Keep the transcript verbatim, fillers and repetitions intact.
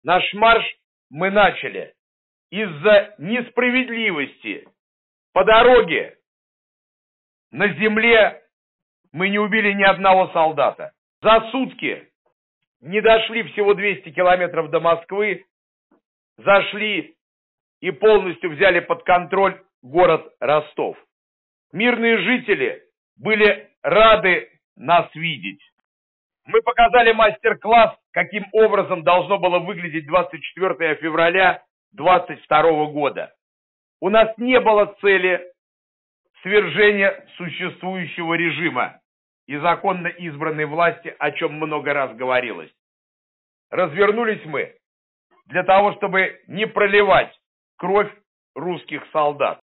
Наш марш мы начали из-за несправедливости. По дороге на земле мы не убили ни одного солдата. За сутки не дошли всего двести километров до Москвы, зашли и полностью взяли под контроль город Ростов. Мирные жители были рады нас видеть. Мы показали мастер-класс, каким образом должно было выглядеть двадцать четвёртого февраля двадцать второго года. У нас не было цели свержения существующего режима и законно избранной власти, о чем много раз говорилось. Развернулись мы для того, чтобы не проливать кровь русских солдат.